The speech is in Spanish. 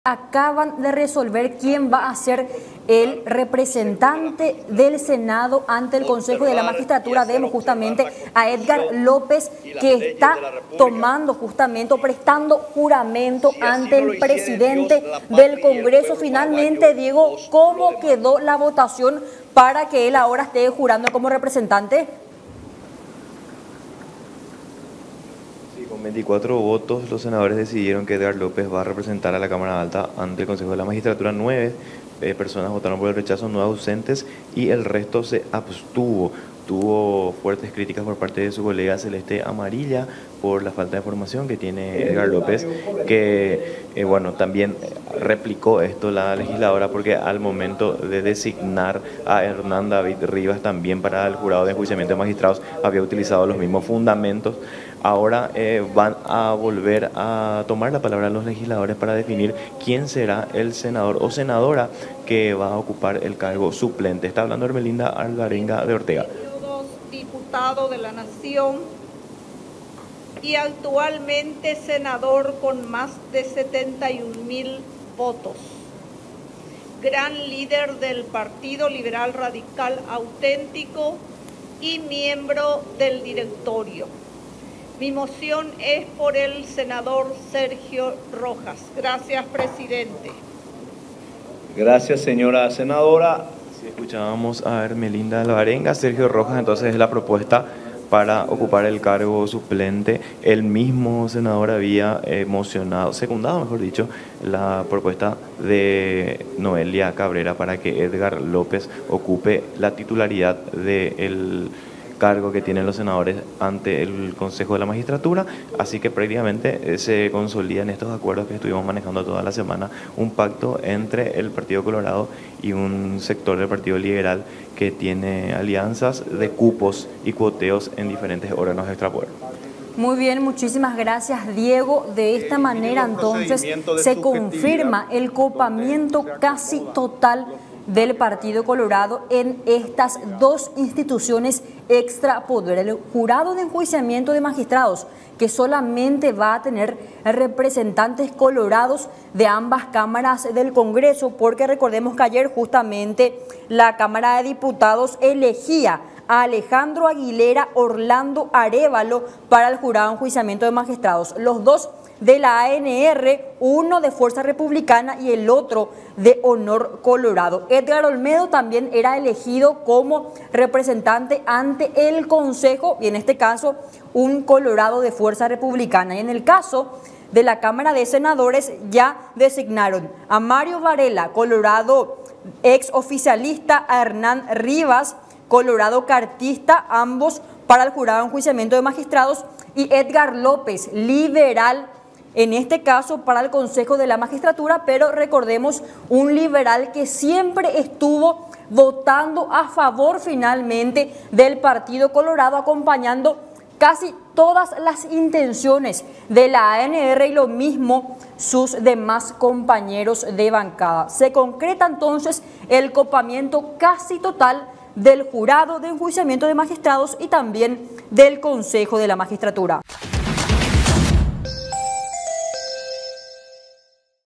Acaban de resolver quién va a ser el representante del Senado ante el Consejo de la Magistratura. Vemos justamente a Edgar López, que está tomando justamente o prestando juramento ante el presidente del Congreso. Finalmente, Diego, ¿cómo quedó la votación para que él ahora esté jurando como representante? Con 24 votos, los senadores decidieron que Edgar López va a representar a la Cámara Alta ante el Consejo de la Magistratura. 9 personas votaron por el rechazo, 9 ausentes y el resto se abstuvo. Tuvo fuertes críticas por parte de su colega Celeste Amarilla por la falta de formación que tiene Edgar López, que también replicó esto la legisladora, porque al momento de designar a Hernán David Rivas también para el jurado de enjuiciamiento de magistrados había utilizado los mismos fundamentos. Ahora van a volver a tomar la palabra los legisladores para definir quién será el senador o senadora que va a ocupar el cargo suplente. Está hablando Hermelinda Alvarenga de Ortega. Diputado de la Nación y actualmente senador con más de 71.000 votos. Gran líder del Partido Liberal Radical Auténtico y miembro del directorio. Mi moción es por el senador Sergio Rojas. Gracias, presidente. Gracias, señora senadora. Si escuchábamos a Hermelinda Alvarenga, Sergio Rojas entonces es la propuesta para ocupar el cargo suplente. El mismo senador había secundado, mejor dicho, la propuesta de Noelia Cabrera para que Edgar López ocupe la titularidad del cargo que tienen los senadores ante el Consejo de la Magistratura. Así que prácticamente se consolidan estos acuerdos que estuvimos manejando toda la semana, un pacto entre el Partido Colorado y un sector del Partido Liberal que tiene alianzas de cupos y cuoteos en diferentes órganos de extrapoder. Muy bien, muchísimas gracias, Diego. De esta manera entonces se confirma el copamiento casi total del Partido Colorado en estas dos instituciones extrapoder. El jurado de enjuiciamiento de magistrados, que solamente va a tener representantes colorados de ambas cámaras del Congreso, porque recordemos que ayer justamente la Cámara de Diputados elegía a Alejandro Aguilera Orlando Arévalo para el jurado de enjuiciamiento de magistrados. Los dos de la ANR, uno de Fuerza Republicana y el otro de Honor Colorado. Edgar Olmedo también era elegido como representante ante el Consejo, y en este caso un colorado de Fuerza Republicana. Y en el caso de la Cámara de Senadores ya designaron a Mario Varela, colorado ex oficialista, a Hernán Rivas, colorado cartista, ambos para el jurado de enjuiciamiento de magistrados, y Edgar López, liberal, en este caso para el Consejo de la Magistratura, pero recordemos, un liberal que siempre estuvo votando a favor finalmente del Partido Colorado, acompañando casi todas las intenciones de la ANR y lo mismo sus demás compañeros de bancada. Se concreta entonces el copamiento casi total del jurado de enjuiciamiento de magistrados y también del Consejo de la Magistratura.